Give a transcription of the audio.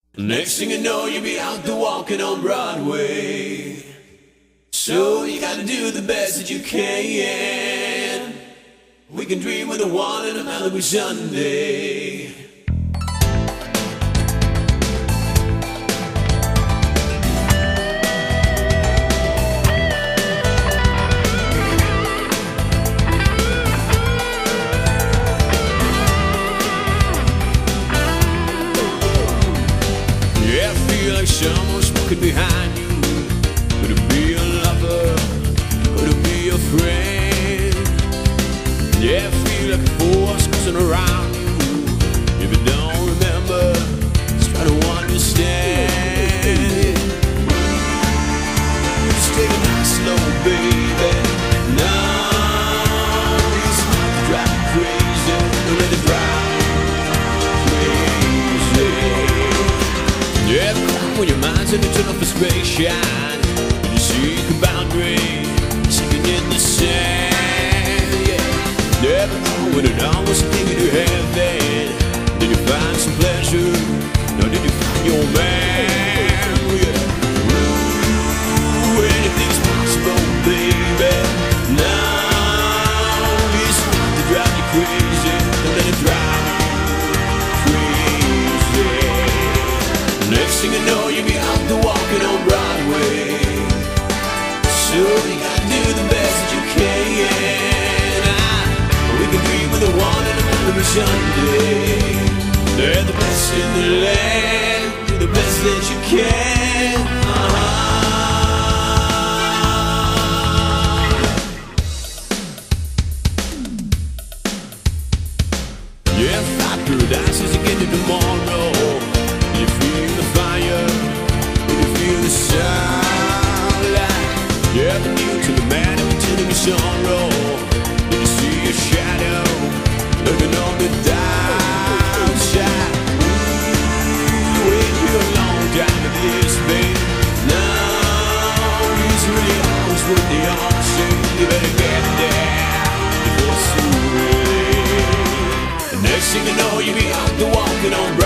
Next thing you know, you'll be out there walking on Broadway. So you gotta do the best that you can. We can dream with the one in a Malibu Sundae. Yeah, I feel like someone's walking behind you. Could it be a lover? Could it be a friend? Yeah, I feel like a force cruising around you. If you don't remember, just try to understand. Just take it nice slow, baby. Now it's hard to drive you crazy. Don't let it drive you crazy. Yeah, when your mind's in a tunnel of frustration, when you see the boundary sinking in the sand, yeah. Never know when it almost taking you heaven. Did you find some pleasure? No, did you find your man? Yeah. Ooh, anything's possible, baby. Now it's hard to drive you crazy. Don't let it drive you crazy. Next thing you know, you'll be out there walking on Broadway. So you gotta do the best that you can. We can dream with the one in the Malibu Sundae. They're the best in the land. Do the best that you can. Yeah, fight paradise as you get to tomorrow. You feel the fire, you feel the sunlight. Yeah, the new to the man and pretending your sorrow. Then you see your shadow looking on the downside. Ooh, wait here a long time to this, babe. Now it's really always what they all say. You better get there before it's too late. The next thing you know, you'll be out there walking on